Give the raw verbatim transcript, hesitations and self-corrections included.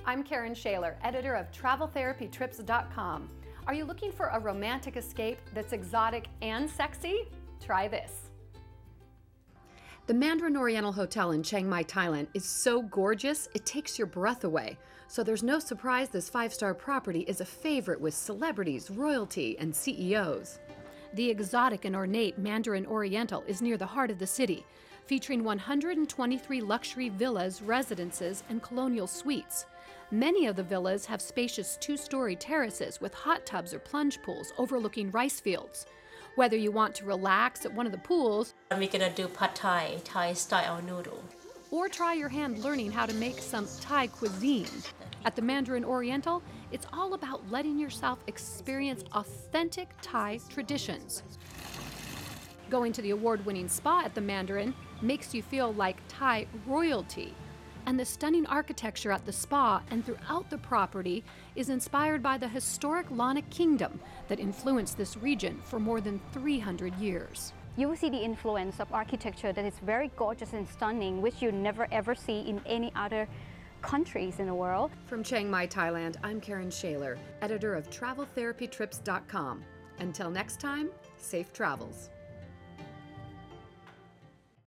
I'm Karen Schaler, editor of travel therapy trips dot com. Are you looking for a romantic escape that's exotic and sexy? Try this. The Mandarin Oriental Hotel in Chiang Mai, Thailand is so gorgeous it takes your breath away. So there's no surprise this five-star property is a favorite with celebrities, royalty, and C E Os. The exotic and ornate Mandarin Oriental is near the heart of the city, featuring one hundred twenty-three luxury villas, residences, and colonial suites. Many of the villas have spacious two-story terraces with hot tubs or plunge pools overlooking rice fields. Whether you want to relax at one of the pools, we're gonna do pad thai, Thai style noodle, or try your hand learning how to make some Thai cuisine. At the Mandarin Oriental, it's all about letting yourself experience authentic Thai traditions. Going to the award-winning spa at the Mandarin makes you feel like Thai royalty. And the stunning architecture at the spa and throughout the property is inspired by the historic Lanna Kingdom that influenced this region for more than three hundred years. You will see the influence of architecture that is very gorgeous and stunning, which you never ever see in any other countries in the world. From Chiang Mai, Thailand, I'm Karen Schaler, editor of travel therapy trips dot com. Until next time, safe travels.